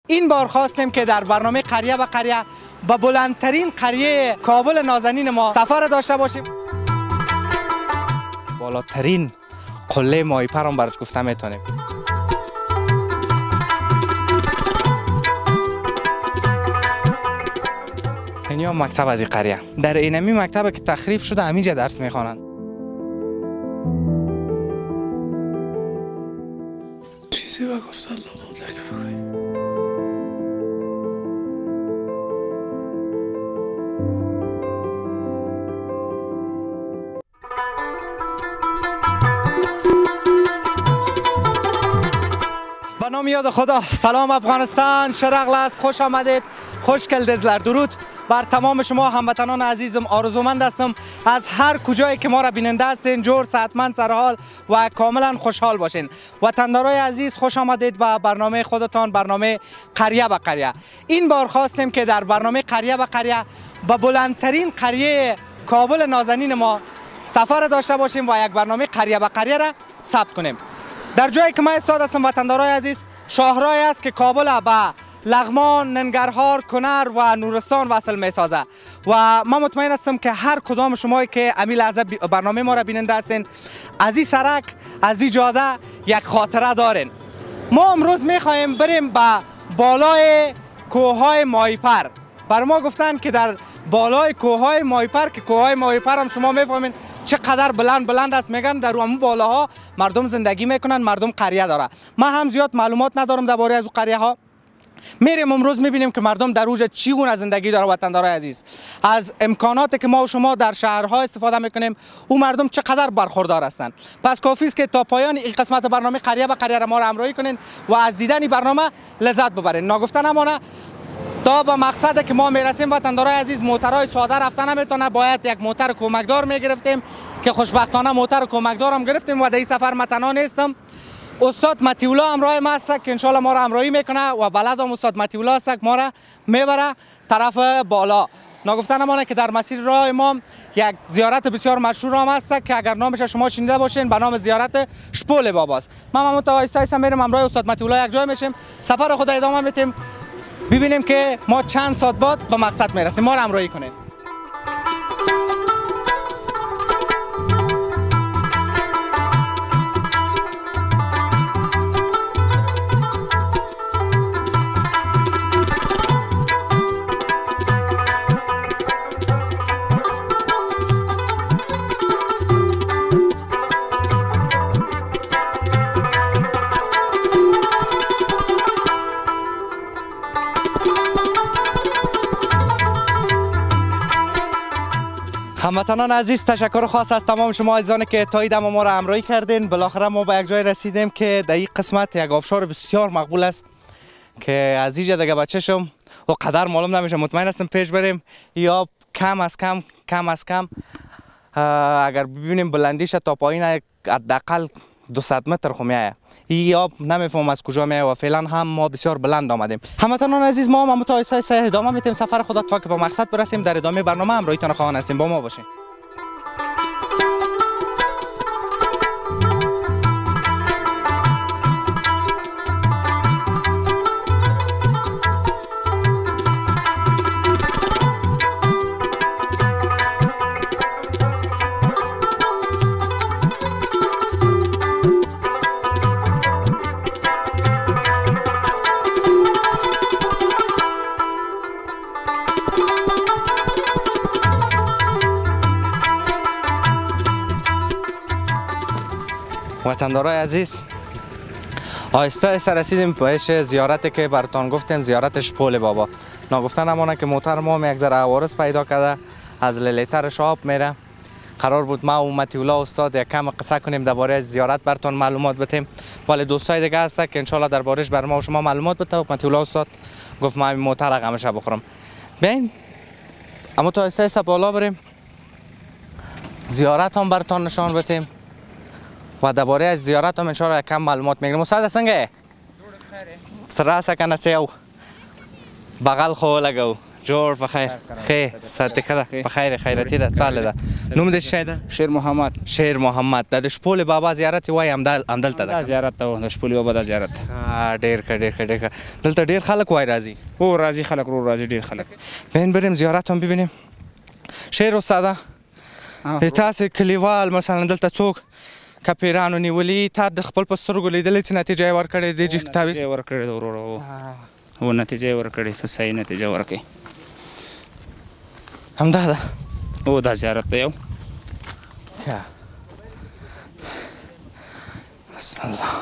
این بار خواستیم که در برنامه قریه به قریه به بلندترین قریه کابل نازنین ما سفر داشته باشیم. بالاترین قله ماهیپر هم برش گفته میتونیم. اینجا مکتب از این قریه. در اینمی مکتب که تخریب شده همینجا درس میخوانند. چیزی با گفتن به نام یاد خدا. سلام افغانستان، شرقل است، خوش آمدید، خوشگل دزلر. درود بر تمام شما هموطنان عزیزم. آرزومند هستم از هر کجایی که ما را بیننده هستین جور، صحتمند، سرحال و کاملا خوشحال باشین. وطندارای عزیز خوش آمدید به برنامه خودتان، برنامه قریه به قریه. این بار خواستیم که در برنامه قریه به قریه به بلندترین قریه کابل نازنین ما سفر داشته باشیم و یک برنامه قریه به قریه را ثبت کنیم. در جایی که ما ایستاده هستم وطندارای عزیز، شاهراهی است که کابل به لغمان، ننگرهار، کنر و نورستان وصل می سازه و من مطمئن هستم که هر کدام شما که امی لحظه برنامه ما را بیننده هستین از این سرک، از این جاده یک خاطره دارین. ما امروز می خواهیم بریم به بالای کوههای ماهیپر. بر ما گفتن که در بالای کوههای ماهیپر، که کوههای ماهیپر هم شما میفهمین چقدر بلند است، میگن در اون بالاها مردم زندگی میکنن، مردم قریه داره. من هم زیاد معلومات ندارم درباره از اون قریه ها. میریم امروز میبینیم که مردم در اوج چگونه زندگی داره. وطندارای عزیز، از امکاناتی که ما و شما در شهرها استفاده میکنیم اون مردم چقدر برخوردار هستند. پس کافی است که تا پایان این قسمت برنامه قریه به قریه ما را همراهی کنین و از دیدن این برنامه لذت ببرین. ناگفته نمانه تا به مقصد که ما میرسیم وطندارای عزیز، موترهای ساده رفتن نمیتونه، باید یک موتر کمکدار میگرفتیم که خوشبختانه موتر کمکدار هم گرفتیم و در این سفر من تنها نیستم. استاد متیولا همراه ما است که انشالله ما را همراهی میکنه و بلدم استاد متیولا است که ما را میبره طرف بالا. ناگفته نمانه که در مسیر راه ما یک زیارت بسیار مشهور هم است که اگر نامش شما شنیده باشین به نام زیارت شپول باباست. ما متوسط میرم همراه استاد متیولا یک جای میشیم، سفر خود ادامه میدیم، ببینیم که ما چند ساعت بعد به مقصد میرسیم. ما را همراهی کنید. هموطنان عزیز، تشکر خاص از تمام شما عزیزانی که تا دم ما را همراهی کردین. بالاخره ما به یک جای رسیدیم که در این قسمت یک آبشار بسیار مقبول است که از اینجا دیگه بچه‌شم و قدر معلوم نمیشه. مطمئن هستم پیش بریم یا کم از کم اگر ببینیم بلندیش تا پایین حداقل 200 متر خو میایه. این آب نمیفهم از کجا میایه و فعلا هم ما بسیار بلند آمدیم. هموطنان عزیز، ما هم متوسط ادامه میتیم سفر خود تا که به مقصد برسیم. در ادامه برنامه همراهیتان خواهان هستیم، با ما باشین. وطندارای عزیز، آهسته آهسته رسیدیم بهش زیارتی که براتون گفتیم، زیارت شپول بابا. ناگفته نمانه که موتر ما یک ذره عوارض پیدا کرده، از لیترش آب میره. قرار بود ما و متیولا استاد یک کم قصه کنیم درباره زیارت براتون معلومات بدیم، ولی دوستای دیگه هست که انشالله دربارش بر ما و شما معلومات بده. متیولا استاد گفت ما همین موتر رقمش بخورم. بیاین اما تا آهسته بالا بریم، زیارت هم براتون نشان بدیم و درباره از زیارت هم انشاءالله کم معلومات میگیریم. استاد څنګه سره سکنه سیو بغل خو لګو جور بخیر خیر صحت کده بخیر خیرتی ده سال ده نوم دې شي ده شیر محمد شیر محمد د شپول بابا زیارت وای همدلته دا ده زیارت ته د شپولې بابا د زیارت ډیر ښه دلته ډیر خلک وای راځي او راځي خلک رو راځي ډیر خلک بین بریم زیارت هم ببینیم شیر استاده تاسو کلیوال مثلا دلته څوک کپیرانو نیولي تا د خپل په سترګو لیدلې چې نتیجه یې ورکړې دی چې تعویض نتیجه ورکړې ده ورور او نتیجه یې ورکړې ښه صحیح نتیجه ورکړې همدا ده او دا زیارت دی یو بسم الله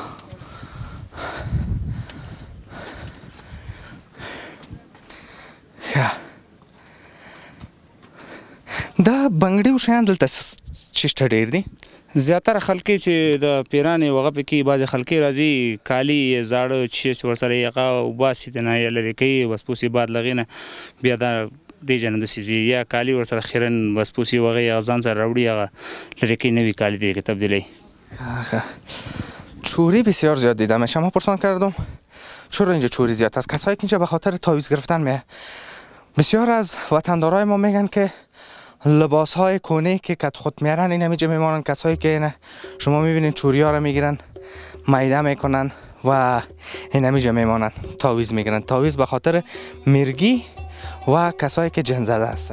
دا بنګړي شیان دلته چیشته ډیر دي زیاتره خلک چې د پیرانې وغه پکې بعضې خلک راځي کالي زاړه چې ورسره یې هغه وباسي د نه یې لرې کوي بس پوسې بعد له هغې نه بیا دا دې جانب داسې ځي یا کالي ورسره خیرن بس پوسې وغه یې ځان سره راوړي هغه لرې کوي نوي کالي دیگه که تبدیلی چوری بسیار زیاد دیدم شما پرسان کردم چرا اینجا چوری زیاد است کسایی که اینجا به خاطر تعویض گرفتن میه بسیار از وطندارای ما میگن که لباس های کونه که کت خود میارن این همیجا میمانن کسایی که نه شما میبینین چوری ها رو میگیرن میده میکنن و این همیجا میمانن تعویض میگیرن تعویض به خاطر مرگی و کسایی که جن زده هستن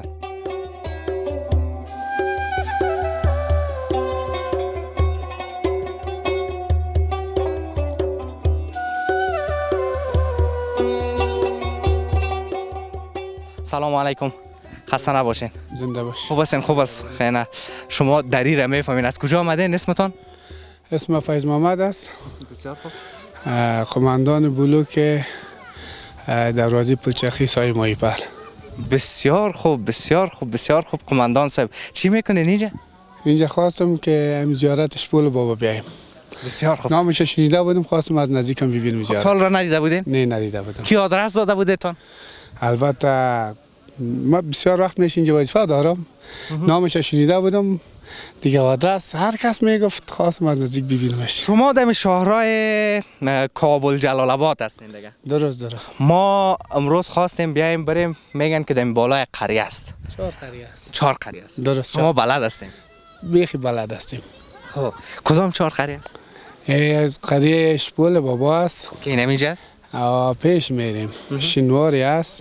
سلام علیکم خسته نباشین زنده باش خوب هستین خوب است خیلی شما دری را میفهمین از کجا آمدین اسمتون اسم فیض محمد است بسیار خوب قماندان بلوک دروازه پلچرخی سای ماهیپر بسیار خوب قماندان صاحب چی میکنین اینجا اینجا خواستم که زیارت شپول بابا بیایم بسیار خوب نامش شنیده بودم خواستم از نزدیکم ببینم زیارت کال را ندیده بودین نه ندیده بودم کی آدرس داده بودتون البته ما بسیار وقت میشه اینجا وظیفه دارم نامش شنیده بودم دیگه آدرس هر کس میگفت خواستم از نزدیک ببینمش شما در شهرهای کابل جلال آباد هستین دیگه درست ما امروز خواستیم بیایم بریم میگن که در بالای قریه است 4 قریه است درست شما بلد هستین بیخی بلد هستیم خب کدام 4 قریه است از قریه شپول بابا است که این اینجا است پیش میریم شنواری است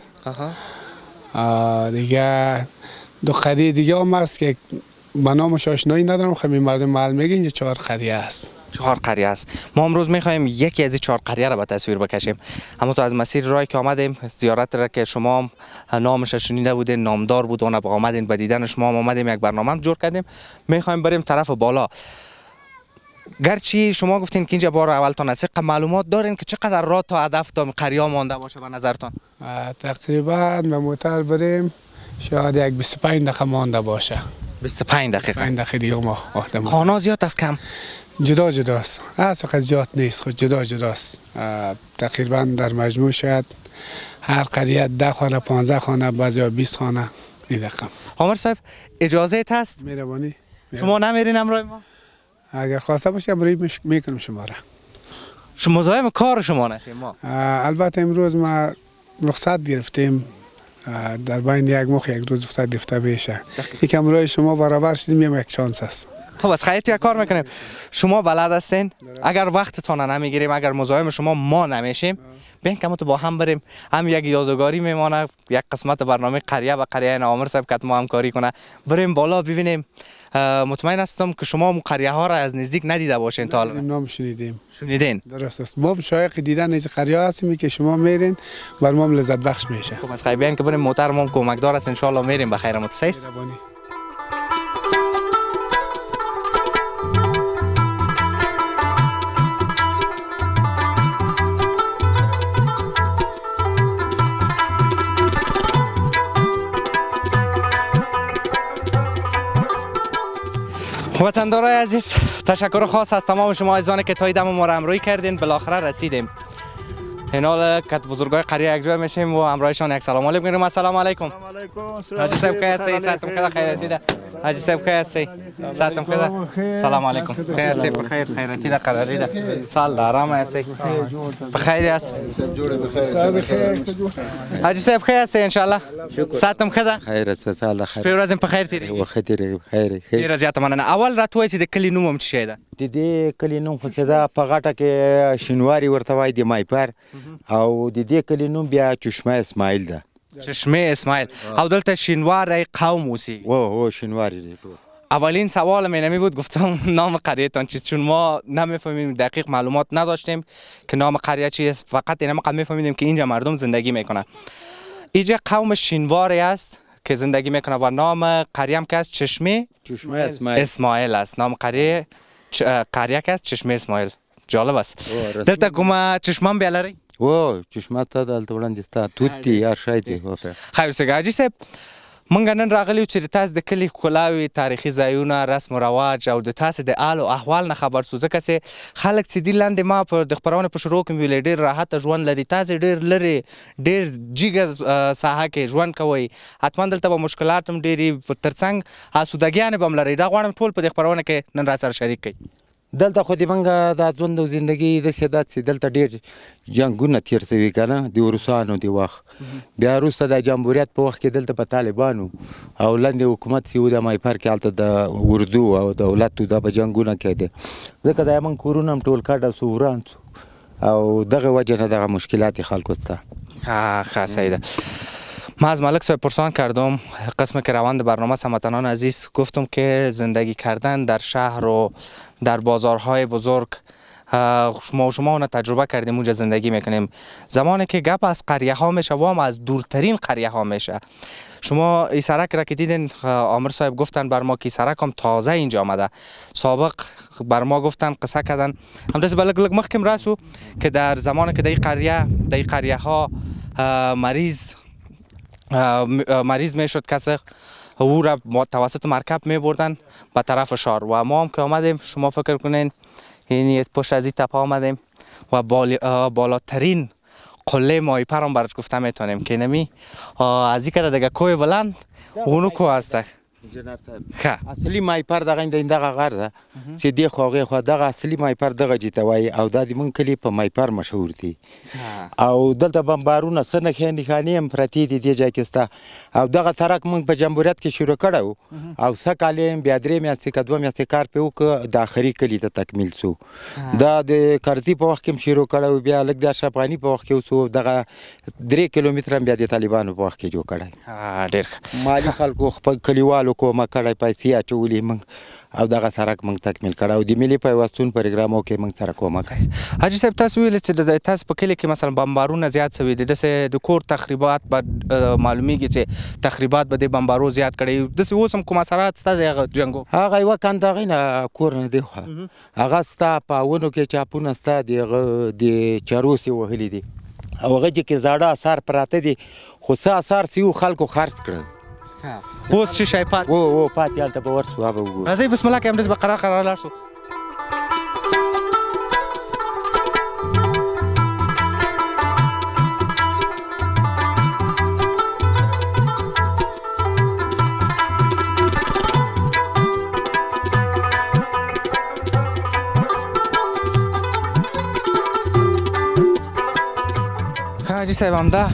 دیگه دو قریه دیگه هم هست که به نامش آشنایی ندارم خیلی مردم محل میگه اینجا 4 قریه است 4 قریه است ما امروز میخوایم یکی از این 4 قریه را به تصویر بکشیم اما تو از مسیر راه که آمدیم زیارت را که شما نامش شنیده بودین نامدار بود اون آمدین به دیدن شما هم آمدیم یک برنامه جور کردیم میخوایم بریم طرف بالا گرچه شما گفتین که اینجا بار اولتان است معلومات دارین که چقدر راه تا هدف تا قریه مانده باشه به نظرتان تقریبا به موتر بریم شاید یک 25 دقیقه مانده باشه 25 دقیقه 5 دقیقه دیگه ما خانه زیاد است کم جداست اصلا زیاد نیست خود جداست تقریبا در مجموع شاید هر قریه 10 خانه 15 خانه بعضی 20 خانه این رقم عمر صاحب اجازه هست مهربانی شما نمیرین همراه ما اگر خواسته باشه امروز میکنم شما را شما مزاحم کار شما نشیم ما البته امروز ما رخصت گرفتیم در بین یک ماه یک روز رخصت گرفته میشه یکم راه شما برابر شدیم یک شانس است خب از خیلی یک کار میکنیم شما بلد هستین اگر وقتتون نمیگیریم اگر مزاحم شما ما نمیشیم بین که ما تو با هم بریم هم یک یادگاری میمانه یک قسمت برنامه قریه و قریه عامر صاحب که ما همکاری کنه بریم بالا ببینیم مطمئن هستم که شما قریه ها را از نزدیک ندیده باشین تا حالا نام شنیدین درست است ما شایق دیدن از قریه هستیم که شما میرین بر ما لذت بخش میشه خب از خیلی بیان که بریم موتر ما کمکدار است ان شاء الله میریم بخیر متسیس وطندارای عزیز تشکر خاص از تمام شما عزیزانی که تا دم ما را همراهی کردین بالاخره رسیدیم این حال که بزرگای قریه یک جای میشیم و همراهشان یک سلام علیکم میگیم. السلام علیکم. حاجی صاحب کی هستی؟ ساعتم خدا خیراتی ده. حاجی صاحب کی هستی؟ ساعتم خدا. سلام علیکم. کی هستی؟ بخیر خیراتی ده قراری ده. سال آرام هستی؟ بخیر است. حاجی صاحب کی هستی ان شاء الله؟ ساعتم خدا. خیر است سال خیر. شپه ورځ په خیر تیری. وخت تیری خیر. ډیره زیاته مننه. اول راته چې د کلی نوم هم څه ده؟ د دې کلی نوم خو دا په غاټه کې شینواری ورته وای د مایپر او د دې کلی نوم بیا چشمه اسماعیل ده. چشمه اسماعیل. او دلته شینوار قوم اوسي. او شینواری دی. اولین سوال من نمی بود گفتم نام قریه‌تان چیست چون ما نمیفهمیم دقیق معلومات نداشتیم که نام قریه چیست فقط اینم قد میفهمیدیم که اینجا مردم زندگی میکنن. اینجا قوم شینواری است که زندگی میکنه و نام قریه هم که است چشمه اسماعیل است. نام قریه که است چشمه اسماعیل. جالب است. دلته کومه چشمه بیا لري؟ او چشمه ته دلته وړاندې ستا توت دی یا شای دی. خیر اوسه حاجي صاحب مونږ نن راغلی چې تاسو د کلي ښکلاوې تاریخي ځایونه رسم و رواج او د تاسو د حال او احوال نه خبر سو ځکه چې خلک چې دي لاندې ما په د خپرونې په شروع کې ویل ډېر راحته ژوند لري تاسو ډېر لرې ډېر جګه ساحه کې ژوند کوئ حتما دلته به مشکلات هم ډېرې ترڅنګ اسودګیانې به هم لرئ دا غواړم ټول په دې خپرونه کې نن راسره شریک کړئ. دلته خو د منګه د ژوند او زندگی داسې ده چې دلته ډېر جنګونه تېر شوي که نه د روسانو د وخت بیا وروسته د جمهوریت په وخت کې دلته په طالبانو او لاندې حکومت چې و د مایپر کې هلته د اردو او دولتو دا به جنګونه کېدې ځکه دا موږ کورونه هم ټول کډه سو وران سو او دغه وجه نه دغه مشکلات خلکو سته. ها سیده ما از ملک صاحب پرسان کردم قسم که روند برنامه هموطنان عزیز گفتم که زندگی کردن در شهر و در بازارهای بزرگ شما اون تجربه کردیم اونجا زندگی میکنیم زمانی که گپ از قریه ها میشه و هم از دورترین قریه ها میشه. شما ای سرک را که دیدین عامر صاحب گفتن بر ما که سرک هم تازه اینجا آمده سابق بر ما گفتن قصه کردن هم دست بلگ مخکم رسو که در زمانی که در قریه ها مریض میشد کسی او را توسط مرکب می بردن به طرف شهر و ما هم که آمدیم شما فکر کنین یعنی پشت از این تپه آمدیم و بالاترین قله مایپر هم برش گفته میتونیم که نمی از این که دیگه کوه بلند اونو کوه هسته. اصلي مایپر دغه دغه غر ده چې دی خو هغې خوا دغه اصلي مایپر دغه جې ته وایي او دا د مونږ کلي په مایپر مشهور دي او دلته بمبارونه څه نښانې هم پرتې دي دې ځای کې سته او دغه سړک مونږ په جمهوریت کې شروع کړی و او څه کال یې بیا 3 میاشتې که 2 میاشتې کار پرې وکړه د آخري کلي ته تکمیل سو دا د کرزي په وخت کې هم شروع کړی و بیا لږ د اشرف غني په وخت کې وسو دغه 3 کیلومتره هم بیا د طالبانو په وخت کې جوړ کړی ډېر مالي خلکو خپل کلیوالو کومه کړی پیسې اچولې موږ او دغه سړک موږ تکمیل کړی او د ملي پیوستون پروګرامو کې موږ سره کومک. حاجي صاحب تاسو ویل چې تاسو په کلي کې مثلا بمبارونه زیات شوي دي داسې د کور تخریبات به معلومیږي چې تخریبات به د بمبارو زیات کړی داسې اوس هم کوم اثرات شته د هغه جنګو هغه یوه کند هغې نه کور نه دی خو هغه ستا په ونو کې چاپونه ستا د هغه د چروسې وهلي دي او هغه چې زاړه اثار پراته دي خو څه اثار چې یو خلکو خرڅ کړل اوس شي پات او پاتې هلته به ورسو هغه وګورو راځئ بسم الله که همداسې به قرار لاړ شو. حاجي صاحب همدا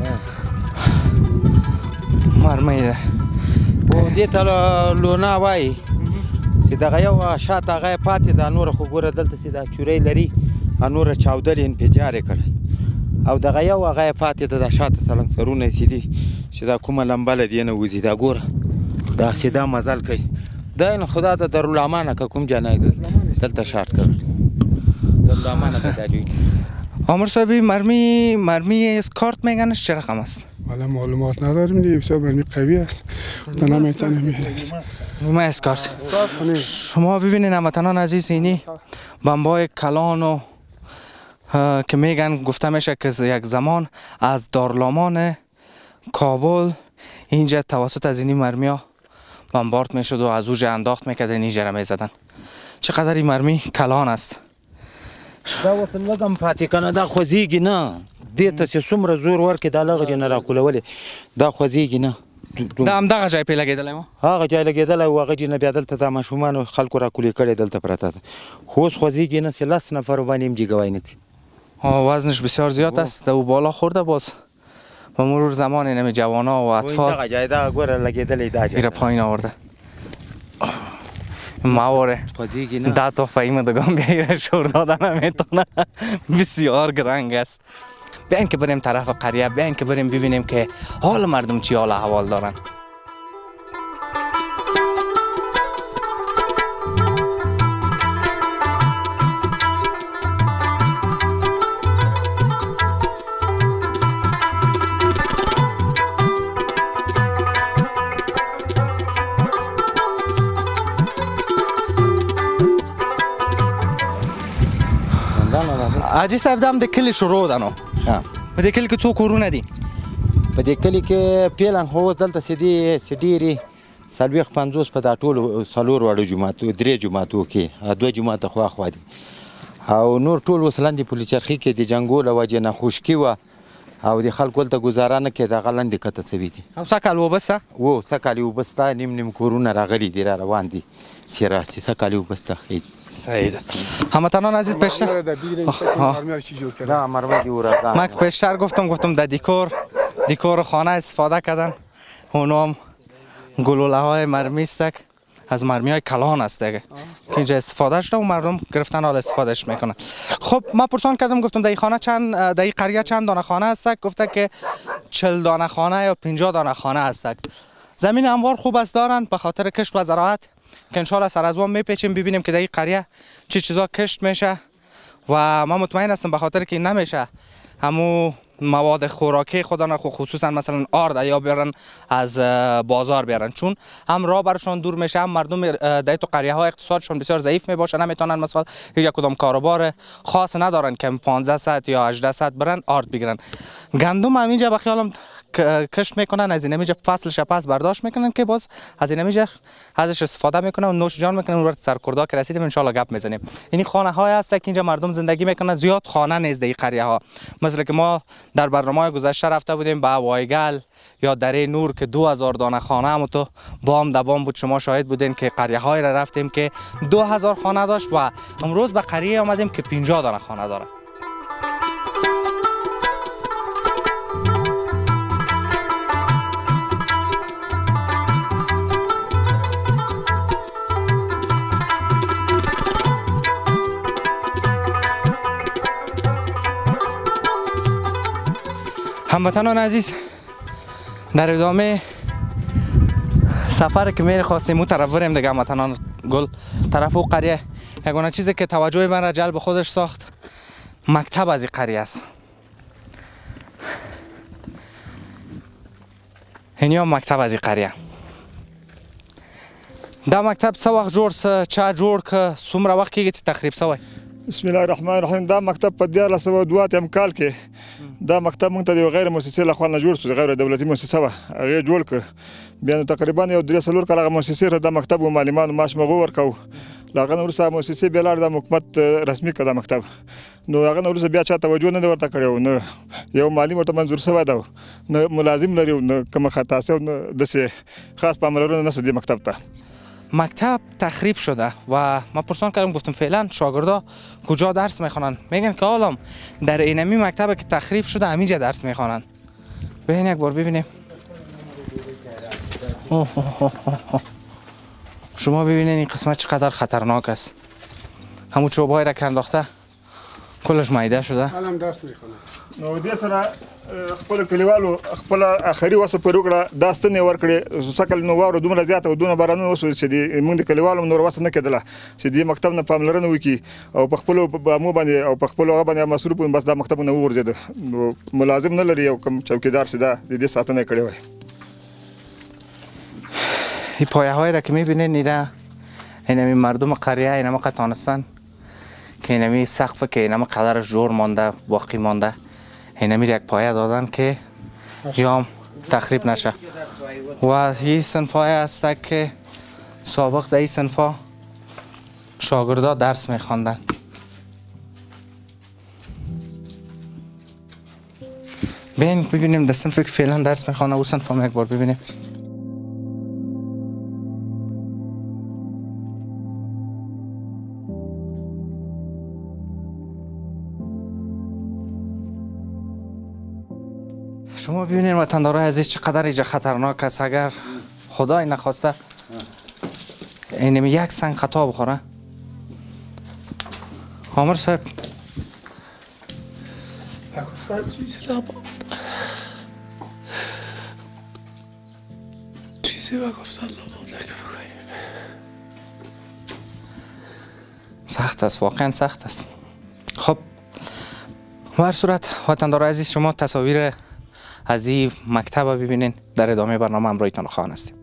مرمۍ ده دې ته لونا وایي چې دغه یو شاته هغه یې پاتې ده نوره خو ګوره دلته چې دا چورۍ لري نوره چاودل یې انفجار یې کړی او دغه یو هغه یې پاتې ده دا شاته سلنګ سرونه یې دي چې دا کومه لمبه له دې نه وځي دا ګوره داسې دا مزل کوي دا این خدا ته دارالامانه که کوم جای دلته شارت کړ دارالامانه به دا جوی عامر صاحبی مرمی اسکارت میگنش چه رقم است؟ والا معلومات نداریم دیگه بسیار مرمی قوی است نمیتونه میرسه مرمی اسکارت شما ببینین هموطنان عزیز اینی بمبای کلان که میگن گفته میشه که یک زمان از دارالمان کابل اینجا توسط از اینی مرمی ها بمبارد میشد و از اوج انداخت میکرده اینجا را میزدن. چقدر این مرمی کلان است. دا وطن لږ هم پاتې که نه دا خوځېږي نه دې ته چې څومره زور ورکړي دا لغه جې نه راکولولې دا خوځېږي نه دا همدغه ځای پې لګېدلی و هغه ځای لګېدلی و هغه جې نه بیا دلته دا ماشومانو خلکو راکولې کړې دلته پرته ده خو اوس خوځېږي نه چې 10 نفر باندې هم جیگه وای نتی وزنش بسیار زیاد است او بالا خورده باز با مرور زمان اینمی جوانا و اطفال دغه ځای دا ګوره لګېدلی دا ځای ایره پایین آورده مواره خوځېږي نه 10 تا فهیم دگان بیا ایره شور دادن نمیتونه بسیار گرنگ است بیاین که بریم طرف قریه بیاین که بریم ببینیم که حال مردم چی حال احوال دارن حاجی صاحب دم د کلی شروع ده نو په دې کلی کې څو کورونه دي په دې کلي کې پیلن خو دلته چې ډېرې 40-50 په دا ټولو 4 واړو جوماتو 3 جوماتو کې 2 جوماته خواخوا دي او نور ټول اوس لاندې پلچرخي کې د جنګو له وجې نه خشکي وه او د خلکو هلته ګزاره نه کېده هغه لاندې کته سوي دي او څه کال اوبه شته و څه کال اوبه شته نیم کورونه راغلي دي را روان دي چې راسي څه کال اوبه شته ښه صحیح ده هموطنان عزیز پیشتر من پیشتر گفتم در دیکور خانه استفاده کردن اونم گلوله های مرمی است از مرمی های کلان است که اینجا استفاده شده و مردم گرفتن حال استفادهش میکنن خب من پرسان کردم گفتم در خانه چند در قریه چند دانه خانه است گفته که 40 دانه خانه یا 50 دانه خانه است زمین هموار خوب است دارن به خاطر کشت و زراعت که انشالله سر از وام میپیچیم ببینیم که در این قریه چه چیزا کشت میشه و من مطمئن هستم به خاطر که نمیشه همو مواد خوراکی خودان خصوصا مثلا آرد یا بیارن از بازار بیارن چون هم راه برشان دور میشه هم مردم در تو قریه ها اقتصادشون بسیار ضعیف میباشه نمیتونن مثلا هیچ کدام کاروبار خاص ندارن که 15 ساعت یا 18 ساعت برن آرد بگیرن گندم همینجا به خیالم کشت میکنن از اینمیجا فصلش پس برداشت میکنن که باز از اینمیجا ازش استفاده میکنن و نوش جان میکنن و سرکردا که رسیدیم ان شاء الله گپ میزنیم این خانه های هست که اینجا مردم زندگی میکنن زیاد خانه نیست در قریه ها مثلا که ما در برنامه گذشته رفته بودیم به وایگل یا دره نور که 2000 دانه خانه هم تو بام دبام بود شما شاهد بودین که قریه های را رفتیم که 2000 خانه داشت و امروز به قریه آمدیم که 50 دانه خانه داره هموطنان عزیز در ادامه سفر که میره خواستیم اون طرف بریم دیگه هموطنان گل طرف او قریه یگانه چیزی که توجه من را جلب خودش ساخت مکتب از این قریه است اینی هم مکتب از این قریه دا مکتب څه وخت جوړ څه چا جوړ که څومره وخت کېږي چې تخریب شوی بسم الله الرحمن الرحیم دا مکتب په 1902 کال کې دا مکتب موږ ته د غیر مؤسسې لخوا نه جوړ شو غیر دولتي مؤسسه وه هغې جوړ کړ بیا نو تقریبا یو 3-4 کال هغه مؤسسې دا مکتب و معلمانو معاش مغو ورکوو له هغه نه وروسته مؤسسې بیا لاړ د حکومت رسمي کړ دا مکتب نو هغه نه وروسته بیا چا توجه نه ورته کړی نه یو معلم ورته منظور شوی ده نه ملازم لري نه کومه خطا شوې نه داسې خاص پاملرنه نشته دې مکتب ته مکتب تخریب شده و من پرسان کردم گفتم فعلا شاگردا کجا درس میخوانن میگن که حالا در اینمی مکتب که تخریب شده همینجا درس میخوانن ببین یک بار ببینیم شما ببینید این قسمت چقدر خطرناک است همون چوبای را که انداخته کلش مایده شده الان درس میخونه نو دې سره خپل کلیوالو خپل اخري وسه پر وکړه دا ستنې ورکړې سکل نو واره دومره زیاته او دونه بارانونه وسو چې موږ د کلیوالو نور وسه نه کېدله چې دې مکتب نه پاملرنه وکړي او په خپلو بامو باندې او په خپلو هغه باندې مصروف بس دا مکتب نه وغورځېده نو ملازم نه لري او کوم چوکیدار چې دا د دې ساتنه کړې وای این پایه های را که میبینید نیره اینمی مردم قریه اینما قطانستان که اینمی سقف که اینما قدرش جور مانده باقی مانده اینمی یک پایه دادن که یا تخریب نشه و این صنف های است که سابق در این صنف ها شاگردا درس میخواندن ببین ببینیم در صنفی که فعلا درس میخوانه او صنف هم یک بار ببینیم. شما ببینید وطندارای عزیز چقدر اینجا خطرناک است. اگر خدای نخواسته اینمی یک سنگ خطا بخوره. عامر صاحب چیزی بگفتن سخت است، واقعا سخت است. خب به هر صورت وطندارای عزیز شما تصاویر از این مکتب رو ببینین. در ادامه برنامه همراهتان خواهان هستیم.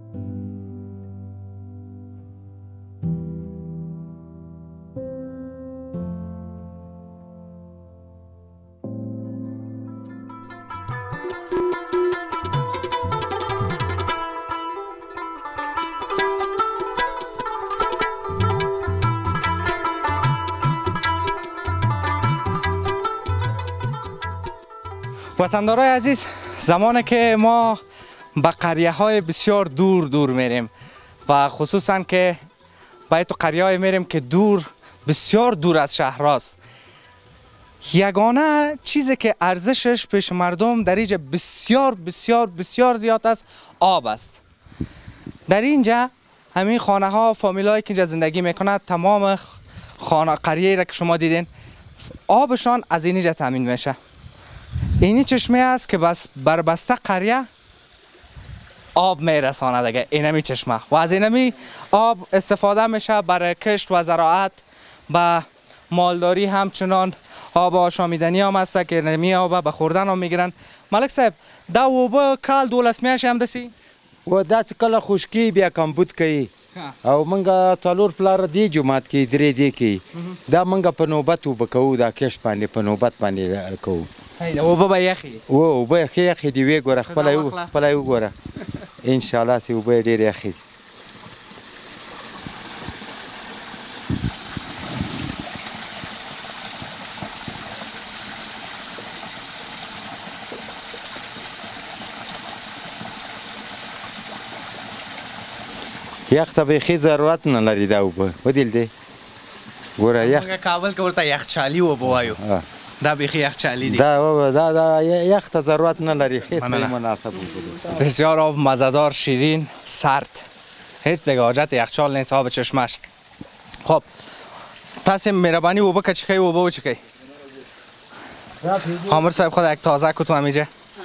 وطندارای عزیز، زمانی که ما به قریه های بسیار دور میریم و خصوصا که باید تو قریه های میریم که بسیار دور از شهر است، یگانه چیزی که ارزشش پیش مردم در اینجا بسیار بسیار بسیار زیاد است، آب است. در اینجا همین خانه ها، فامیل هایی که اینجا زندگی میکنند، تمام خانه قریه را که شما دیدین آبشان از اینجا تامین میشه. اینی چشمه است که بس بر بسته قریه آب میرساند دیگه. اینمی چشمه و از اینمی آب استفاده میشه برای کشت و زراعت، به مالداری همچنان. آب آشامیدنی هم هست که اینمی آب به خوردن هم میگیرن. ملک صاحب دا اوبه کال 12 میاشتې هم دسی و داسې کله خشکي بیا کمبود کوي او منګه څلور پلاره دی جومات کې درې دی کې دا منګه په نوبت اوبه کوو، دا کښت باندې په نوبت باندې کوو. صحیح ده. اوبه به یخي و اوبه ښې یخې دي ویې ګوره، خپله یې وګوره انشاءالله چې اوبه یې ډېرې یخې دي. یخ ته بیخي ضرورت نه لري دا اوبه ودیل دی ګوره یخ کابل کې ورته یخچالي اوبه وایو، دا بیخي یخچالي دي. دا یخ ته ضرورت نه لري، خیلی مناسب اوبه. بسیار آب مزه‌دار، شیرین، سرد، هیچ دیگه حاجت یخچال نیست، آب چشمه است. خب تاسم مهربانی اوبه کچکی اوبه و چکی عامر صاحب خود یک تازه کو تو همیجه.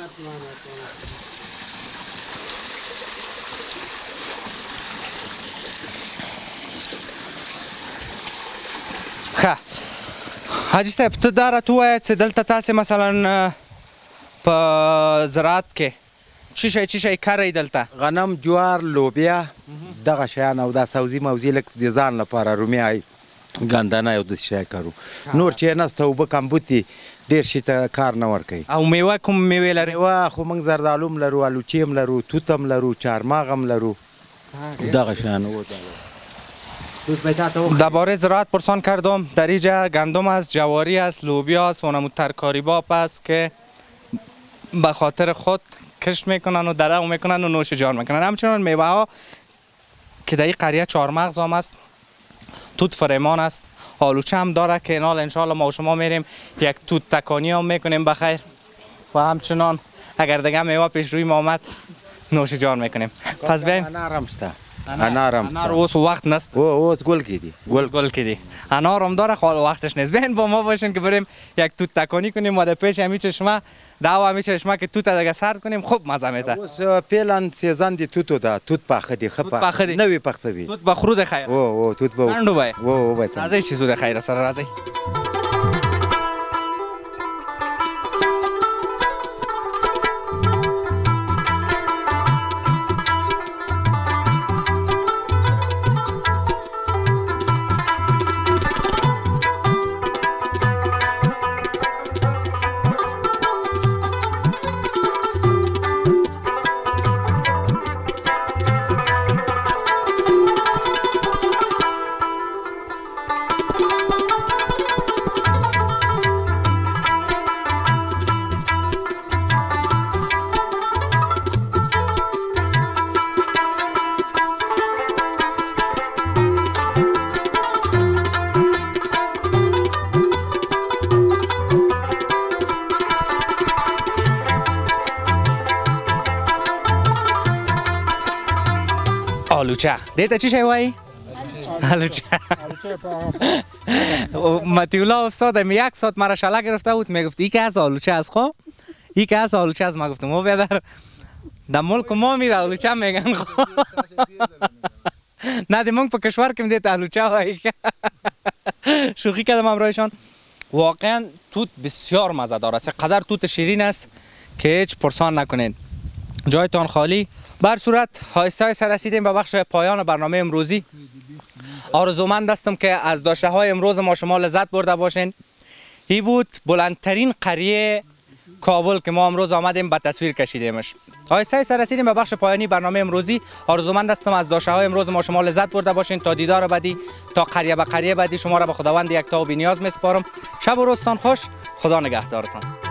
حاجی صاحب ته دا راته ووایه چې دلته تاسې مثلا په زراعت کې چی شی کرئ دلته؟ غنم، جوار، لوبیا، دغه شیان او دا سبزي موزي لږ د ځان لپاره رومیا ګندنه او داسې شی کرو. نور چې نسته اوبه کمبود دي، ډېر شي ته کار نه ورکوي. او میوه کوم میوې لرئ؟ میوه خو موږ زردالو هم لرو، الوچې هم لرو، توت هم لرو، چهارمغز هم لرو، دغه شیان. درباره زراعت پرسان کردم. در اینجا گندم است، جواری است، لوبیا است، اونم ترکاری باب است که به خاطر خود کشت میکنن و درو میکنن و نوش جان میکنن. همچنان میوه ها که در این قریه چهارمغز هم است، توت فریمان است، آلوچه هم داره که اینال انشالله ما و شما میریم یک توت تکانی هم میکنیم بخیر و همچنان اگر دیگه میوه پیش روی ما آمد نوش جان میکنیم. پس بیاین. انار اوس وقت نست. اوس گل کیدی. گل کیدی. انار هم داره، خال وقتش نیست. بیاین با ما باشین که بریم یک توت تکانی کنیم و در پیش همی چشمه همی چشمه که توت دیگه سرد کنیم، خوب مزه میده. اوس پیلان سیزن دی توتو دا، توت پاخه دی، خپا نوی پخته وی. توت بخرود خیر. او توت بو. سندو بای. او بای. راځي چیزو د خیر سره راځي. آلوچه دیتا چی شوی؟ آلوچه متیولا استاد یک ساعت مرا شله گرفته بود میگفت ای که از آلوچه از خو ای که از آلوچه از ما گفتم او بیادر در ملک ما میره آلوچه میگن خو نه دی منگ پا کشور کم دیت آلوچه هایی که شوخی کردم همراهشان. واقعا توت بسیار مزه داره، قدر توت شیرین است که هیچ پرسان نکنین. جایتان خالی. بر صورت آهسته آهسته رسیدیم به بخش پایان برنامه امروزی. آرزومند هستم که از داشته های امروز ما شما لذت برده باشین. این بود بلندترین قریه کابل که ما امروز آمدیم به تصویر کشیدیمش. آهسته آهسته رسیدیم به بخش پایانی برنامه امروزی. آرزومند هستم از داشته های امروز ما شما لذت برده باشین. تا دیدار بعدی، تا قریه به قریه بعدی، شما را به خداوند یکتا و بی‌نیاز میسپارم. شب و روزتان خوش. خدا نگهدارتان.